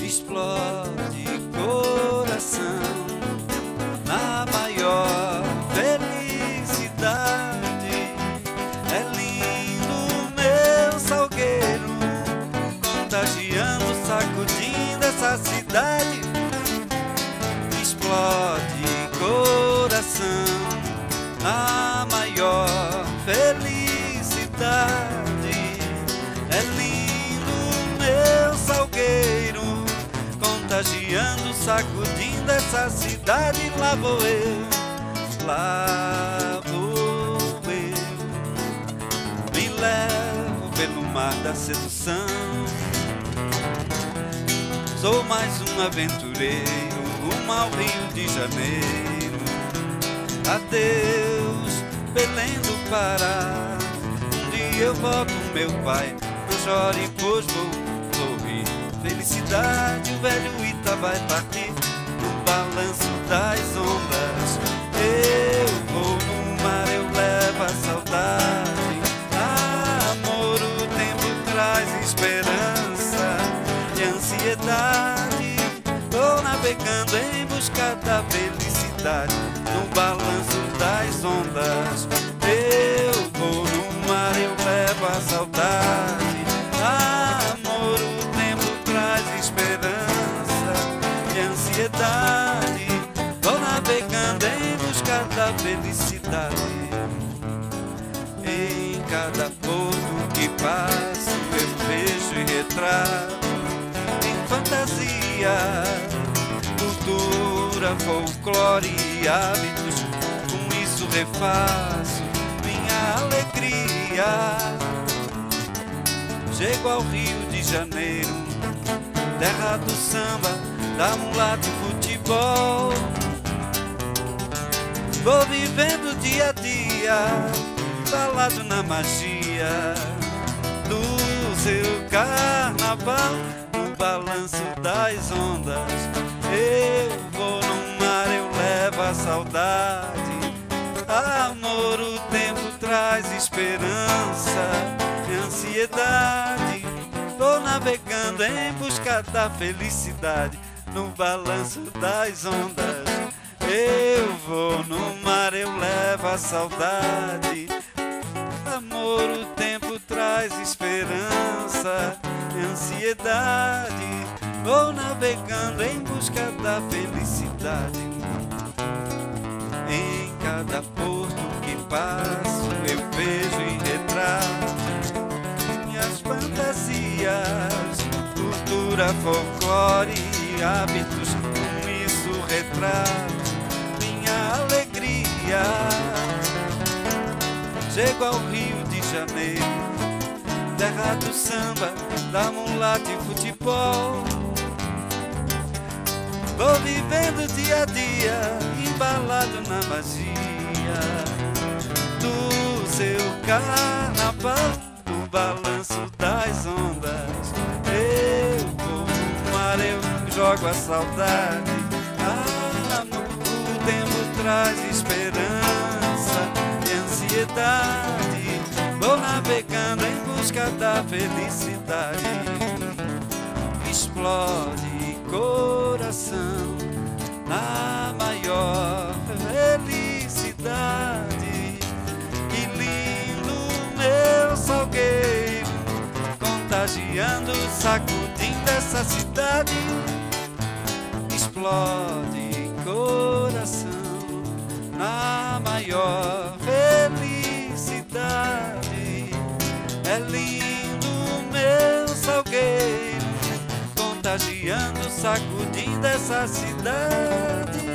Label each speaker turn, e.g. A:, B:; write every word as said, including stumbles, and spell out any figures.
A: explode coração na maior felicidade. É lindo meu salgueiro, contagiando, sacudindo essa cidade. Explode coração na maior felicidade. É lindo meu salgueiro, contagiando, sacudindo essa cidade. Lá vou eu, lá vou eu, me levo pelo mar da sedução. Sou mais um aventureiro rumo ao Rio de Janeiro. Adeus, Belém do Pará. Um dia eu volto, meu pai, não chore, pois vou sorrir. Felicidade, o velho Ita vai partir no balanço das ondas. Eu vou no mar, eu levo a saudade. Amor, o tempo traz esperança e ansiedade. Vou navegando em busca da felicidade no balanço das ondas. Eu vou no mar, eu levo a saudade. Amor, o tempo traz esperança e ansiedade. Vou navegando em busca da felicidade. Em cada porto que passo eu vejo e retrato em fantasia, cultura, folclore e hábitos. Com isso refaço minha alegria. Chego ao Rio de Janeiro, terra do samba, da mulata e futebol. Vou vivendo dia a dia, embalado na magia do seu carnaval. No balanço das ondas, eu vou no mar, eu levo a saudade. Amor, o tempo traz esperança e ansiedade. Vou navegando em busca da felicidade no balanço das ondas. Eu vou no mar, eu levo a saudade. Amor, o tempo traz esperança e ansiedade. Vou navegando em busca da felicidade. Em cada porto que passo eu vejo e retrato minhas fantasias, cultura, folclore e hábitos. Com isso retrato minha alegria. Chego ao Rio de Janeiro, terra do samba, da mulata e futebol. Vou vivendo dia a dia, embalado na magia do seu carnaval, do balanço das ondas. Eu vou no mar, eu jogo a saudade. Ah, o tempo traz esperança e ansiedade. Vou navegando em busca da felicidade. Explode coração na maior felicidade. Que lindo meu salgueiro, contagiando, sacudindo essa cidade. Explode coração na maior felicidade. É lindo meu salgueiro, contagiando, sacudindo essa cidade.